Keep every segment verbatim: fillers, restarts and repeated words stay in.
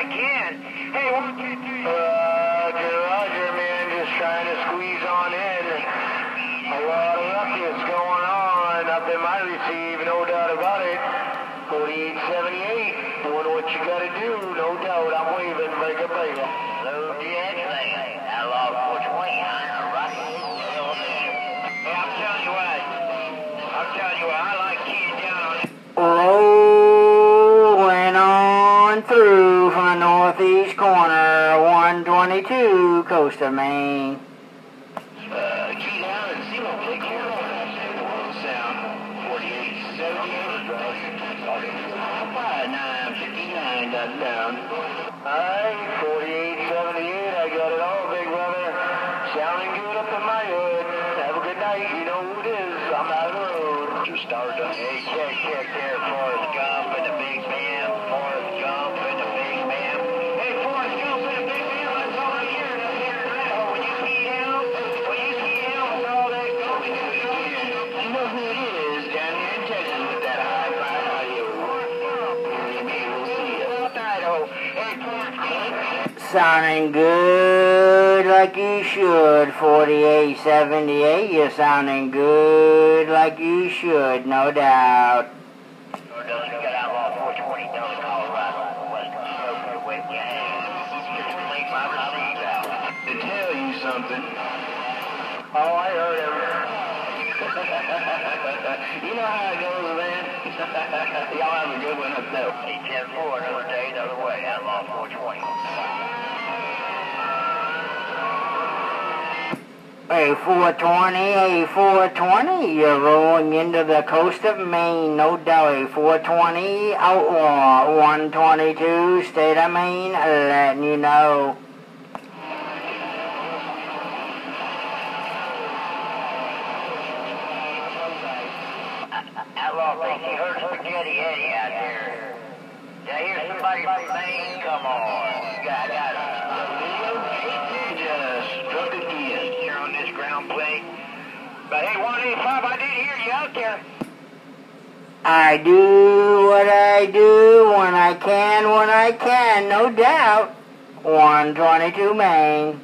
I can. Hey, one, two, three. Roger, Roger, man, just trying to squeeze on in. A lot of ruckus going on up in my receive, no doubt about it. forty-eight seventy-eight, doing what you gotta do, no doubt. I'm waving, break a break. Hello, D X, Outlaw four twenty, I'm rocking. Hey, I'm telling you what. I'm telling you what, I like keying down on it. Rolling on through from the northeast corner, one twenty-two, coast of Maine. Uh, key down and see what take care of it. World sound, forty-eight seventy-eight, five nine fifty-nine, that's down. Alright, forty-eight seventy-eight, I got it all, big brother. Sounding good up in my hood. Have a good night, you know who it is. I'm out of the road. Just started. Hey, check, check there, Forrest Gump and the Big Bam. Forrest Gump and the Big Bam. Hey, Forrest Gump and the Big Bam, let's all hear it up here now. When you key down, when you key down with all that going, You know who it is down here in Texas with that hi-fi audio. Maybe we'll see you. South Idaho. Hey, Forrest Gump. Sounding good like you should, forty-eight seventy-eight, you're sounding good like you should, no doubt. Or does it got Outlaw four twenty down in Colorado, Western Smoke, with gang. Link my receive out. To tell you something. Oh, I heard him. You know how it goes, man. Y'all have a good one up there. Hey, ten four, another day, another way. Outlaw four twenty. A four twenty, A four twenty, you're rolling into the coast of Maine, no doubt. A four twenty, Outlaw one twenty-two, state of Maine, letting you know. Outlaw thinks he heard Spaghetti Eddie out there. Did I hear somebody from Maine? Come on. You got, got it. Just struck again. Here on this ground plane. But hey, one eighty-five, I did hear you out there. I do what I do when I can, when I can, no doubt. one twenty-two Maine.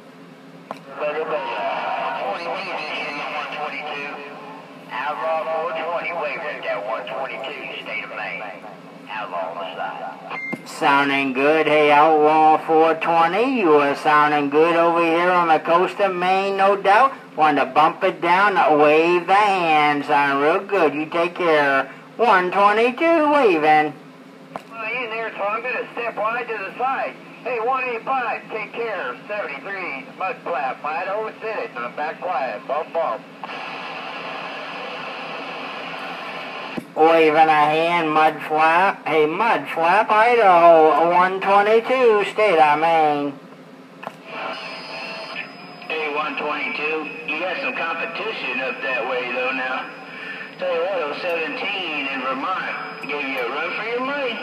Outlaw four twenty, waving at that one twenty-two, state of Maine. Outlaw on the side. Sounding good, hey Outlaw four twenty, you are sounding good over here on the coast of Maine, no doubt. Want to bump it down, wave the hand, sound real good, you take care. one twenty-two, waving. Well, in there, so I'm going to step wide to the side. Hey, one eighty-five, take care. seventy-three, mud flap, Idaho City. I'm back quiet, bump, bump. Waving a hand, mud flap, hey mud flap, Idaho, one twenty-two, state of Maine. Hey, one twenty-two, you got some competition up that way, though, now. Tell you what, oh seventeen in Vermont gave you a run for your money.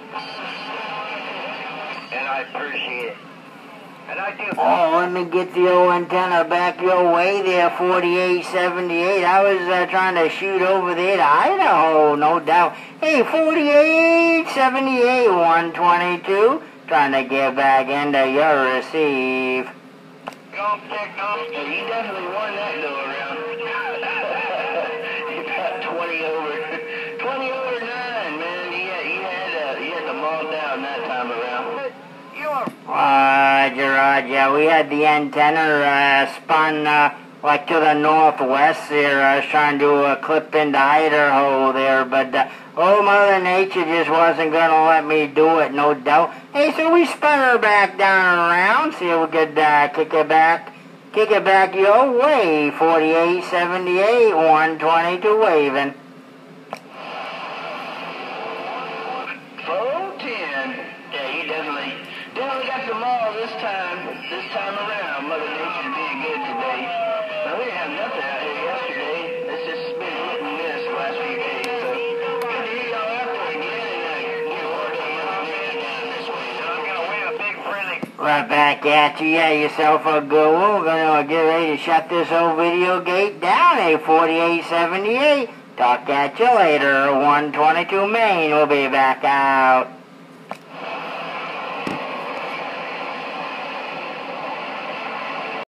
And I appreciate it. And I do. Oh, let me get the old antenna back your way there, forty-eight seventy-eight. I was uh, trying to shoot over there to Idaho, no doubt. Hey, forty-eight seventy-eight, one twenty-two, trying to get back into your receive. Don't take no. Hey, you definitely won that go around. You got twenty over, twenty over nine, man. You had, you had, uh, you had them all down that time around. You are. Roger, Roger. We had the antenna uh, spun uh, like to the northwest there. I was trying to uh, clip into Idaho there, but uh, oh, Mother Nature just wasn't going to let me do it, no doubt. Hey, so we spun her back down and around, see if we could uh, kick it back, kick it back your way. forty-eight seventy-eight, one twenty-two waving. four ten. Yeah, you definitely, definitely got them all this time, this time around. Mother Nature being good today. Now, we didn't have nothing out here yesterday. It's just been hit and miss the last few days. So, good to hear y'all out there again and uh, get working on man down this way. And I'm going to win a big friendly. Right back at you. Yeah, yourself a good one. We're going to get ready to shut this old video gate down. A forty-eight seventy-eight. Talk at you later. one twenty-two Maine. We'll be back out.